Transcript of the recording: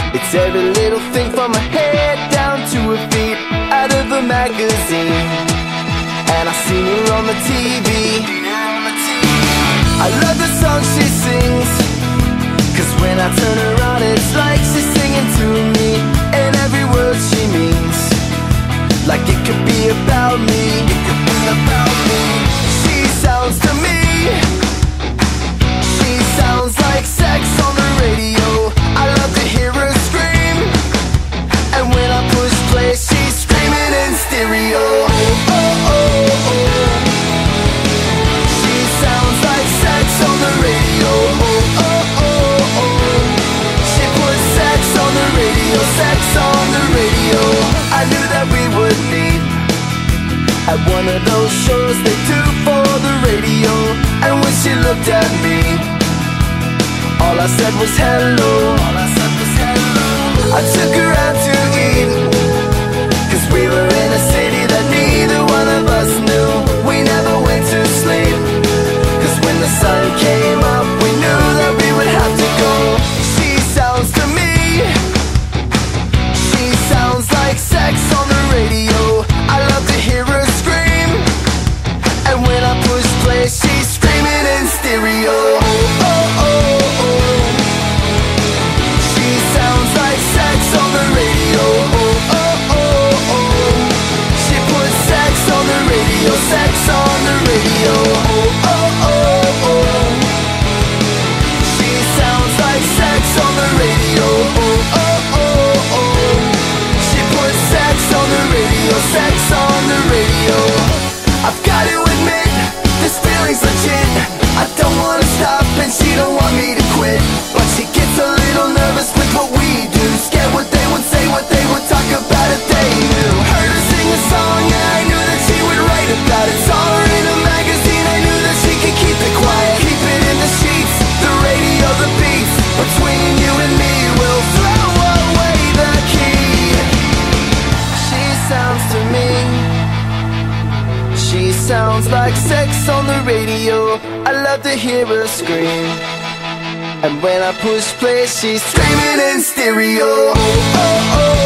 It's every little thing from her head down to her feet, out of a magazine. And I seen her on the TV. I love the song she sings, 'cause when I turn her on it's like she's singing to me. And every word she means, like it could be about me. It could be about me. She sounds to me, she sounds like sex on the radio. I love to hear her scream, and when I push play she's screaming in stereo. Oh, oh, oh, oh. She sounds like sex on the radio. Oh, oh, oh, oh. She puts sex on the radio, sex on the radio. I knew that we would meet at one of those shows they do for the radio. And when she looked at me, all I said was hello. I took her out to eat, 'cause we were in a city that neither one of us knew. We never went to sleep, 'cause when the sun came up we knew that we would have to go. She sounds to me, she sounds like sex on the radio. I love to hear her scream, and when I push play she's screaming in stereo. Oh, oh, oh, oh. She sounds like sex on the radio. Oh, oh, oh, oh. She puts sex on the radio, sex on the radio. Oh, oh, oh, oh. She sounds like sex on the radio. Oh, oh, oh, oh. She puts sex on the radio, sex on the radio. I've got to admit, this feeling's legit. I don't wanna stop and she don't want me to quit, but she gets a little nervous with what we do. Scared what they would say, what they would talk about if they knew. Heard her sing a song and I knew that she would write about it. Saw her in a magazine, I knew that she could keep it quiet. Keep it in the sheets, the radio, the beats. Between you and me we'll throw away the key. She sounds to me, she sounds like sex on the radio. I love to hear her scream, and when I push play she's screaming in stereo. Oh, oh, oh.